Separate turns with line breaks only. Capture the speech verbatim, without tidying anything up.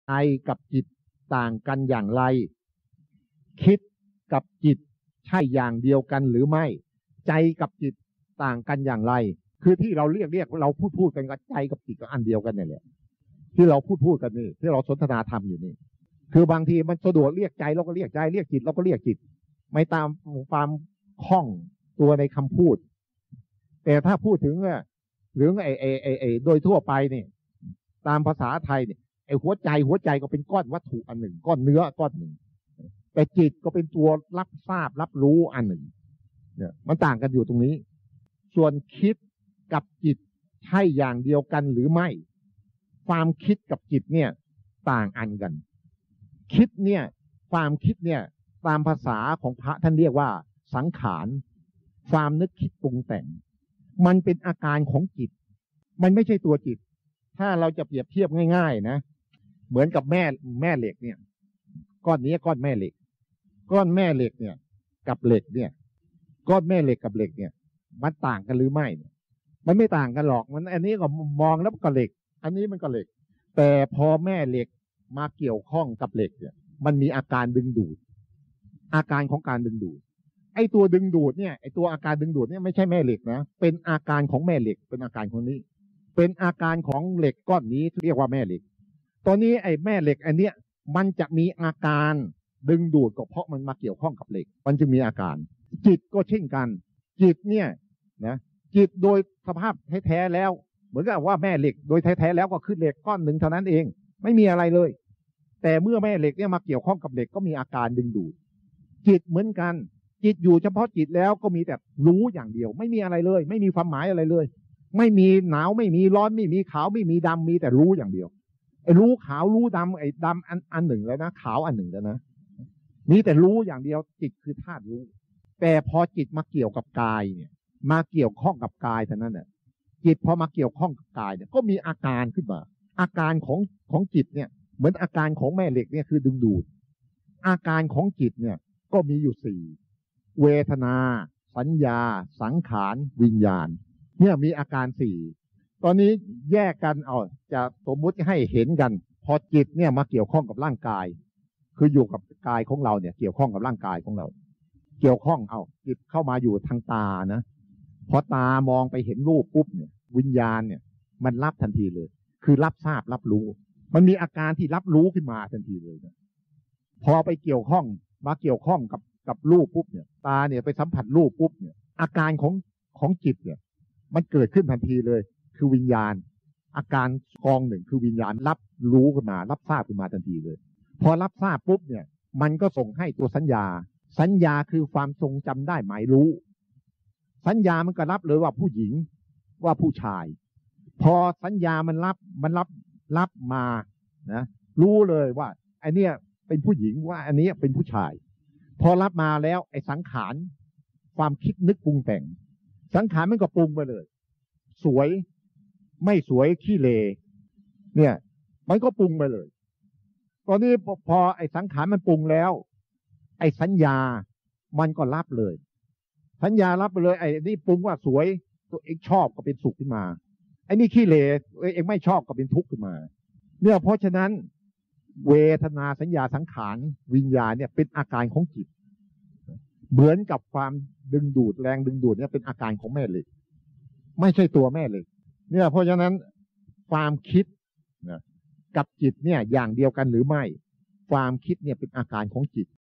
ใจกับจิตต่างกันอย่างไรคิดกับจิตใช่อย่างเดียวกันหรือไม่ใจกับจิตต่างกันอย่างไรคือที่เราเรียกเรียกเราพูดพูดกันกับใจกับจิตก็อันเดียวกันนี่แหละที่เราพูดพูดกันนี่ที่เราสนทนาธรรมอยู่นี่คือบางทีมันสะดวกเรียกใจเราก็เรียกใจเรียกจิตเราก็เรียกจิตไม่ตามความคล่องตัวในคำพูดแต่ถ้าพูดถึงหรือไอ้ไอ้ไอ้ไอ้โดยทั่วไปนี่ตามภาษาไทยเนี่ยไอ้หัวใจหัวใจก็เป็นก้อนวัตถุอันหนึ่งก้อนเนื้อก้อนหนึ่งแต่จิตก็เป็นตัวรับทราบรับรู้อันหนึ่งเนี่ยมันต่างกันอยู่ตรงนี้ส่วนคิดกับจิตใช่อย่างเดียวกันหรือไม่ความคิดกับจิตเนี่ยต่างอันกันคิดเนี่ยความคิดเนี่ยตามภาษาของพระท่านเรียกว่าสังขารความนึกคิดปรุงแต่งมันเป็นอาการของจิตมันไม่ใช่ตัวจิตถ้าเราจะเปรียบเทียบง่ายๆนะเหมือนกับแม่แม่เหล็กเนี่ยก้อนนี้ก้อนแม่เหล็กก้อนแม่เหล็กเนี่ยกับเหล็กเนี่ยก้อนแม่เหล็กกับเหล็กเนี่ยมันต่างกันหรือไม่มันไม่ต่างกันหรอกมันอันนี้ก็มองแล้วก็เหล็กอันนี้มันก็เหล็กแต่พอแม่เหล็กมาเกี่ยวข้องกับเหล็กเนี่ยมันมีอาการดึงดูดอาการของการดึงดูดไอ้ตัวดึงดูดเนี่ยไอ้ตัวอาการดึงดูดเนี่ยไม่ใช่แม่เหล็กนะเป็นอาการของแม่เหล็กเป็นอาการของนี้เป็นอาการของเหล็กก้อนนี้ที่เรียกว่าแม่เหล็กตอนนี้ไอ้แม่เหล็กอันเนี้ยมันจะมีอาการดึงดูดก็เพราะมันมาเกี่ยวข้องกับเหล็กมันจึงมีอาการจิตก็เช่นกันจิตเนี่ยนะจิตโดยสภาพแท้ๆแล้วเหมือนกับว่าแม่เหล็กโดยแท้ๆแล้วก็คือเหล็กก้อนหนึ่งเท่านั้นเองไม่มีอะไรเลยแต่เมื่อแม่เหล็กเนี่ยมาเกี่ยวข้องกับเหล็กก็มีอาการดึงดูดจิตเหมือนกันจิตอยู่เฉพาะจิตแล้วก็มีแต่รู้อย่างเดียวไม่มีอะไรเลยไม่มีความหมายอะไรเลยไม่มีหนาวไม่มีร้อนไม่มีขาวไม่มีดำมีแต่รู้อย่างเดียวไอ้รู้ขาวรู้ดำไอ้ดำอันอันหนึ่งแล้วนะขาวอันหนึ่งแล้วนะมีแต่รู้อย่างเดียวจิตคือธาตุรู้แต่พอจิตมาเกี่ยวกับกายเนี่ยมาเกี่ยวข้องกับกายเท่านั้นแหละจิตพอมาเกี่ยวข้องกับกายเนี่ยก็มีอาการขึ้นมาอาการของของจิตเนี่ยเหมือนอาการของแม่เหล็กเนี่ยคือดึงดูดอาการของจิตเนี่ยก็มีอยู่สี่เวทนาสัญญาสังขารวิญญาณเนี่ยมีอาการสี่ตอนนี้แยกกันเอาจะสมมุติให้เห็นกันพอจิตเนี่ยมาเกี่ยวข้องกับร่างกายคืออยู่กับกายของเราเนี่ยเกี่ยวข้องกับร่างกายของเราเกี่ยวข้องเอาจิตเข้ามาอยู่ทางตานะพอตามองไปเห็นรูปปุ๊บเนี่ยวิญญาณเนี่ยมันรับทันทีเลยคือรับทราบรับรู้มันมีอาการที่รับรู้ขึ้นมาทันทีเลยนะพอไปเกี่ยวข้องมาเกี่ยวข้องกับกับรูปปุ๊บเนี่ยตาเนี่ยไปสัมผัสรูปปุ๊บเนี่ยอาการของของจิตเนี่ยมันเกิดขึ้นทันทีเลยคือวิญญาณอาการกองหนึ่งคือวิญญาณรับรู้ขึ้นมารับทราบขึ้นมาทันทีเลยพอรับทราบปุ๊บเนี่ยมันก็ส่งให้ตัวสัญญาสัญญาคือความทรงจำได้หมายรู้สัญญามันก็รับเลยว่าผู้หญิงว่าผู้ชายพอสัญญามันรับมันรับรับมานะรู้เลยว่าไอเนี้ยเป็นผู้หญิงว่าอันนี้เป็นผู้ชายพอรับมาแล้วไอ้สังขารความคิดนึกปรุงแต่งสังขารมันก็ปรุงไปเลยสวยไม่สวยขี้เลเนี่ยมันก็ปรุงไปเลยตอนนี้พอไอ้สังขารมันปรุงแล้วไอ้สัญญามันก็รับเลยสัญญารับไปเลยไอ้นี่ปรุงว่าสวยตัวเองชอบก็เป็นสุขขึ้นมาไอ้นี่ขี้เลเองไม่ชอบก็เป็นทุกข์ขึ้นมาเนี่ยเพราะฉะนั้นเวทนาสัญญาสังขารวิญญาณเนี่ยเป็นอาการของจิตเหมือนกับความดึงดูดแรงดึงดูดเนี่ยเป็นอาการของแม่เหล็กไม่ใช่ตัวแม่เหล็กเนี่ยเพราะฉะนั้นความคิดนะกับจิตเนี่ยอย่างเดียวกันหรือไม่ความคิดเนี่ยเป็นอาการของจิต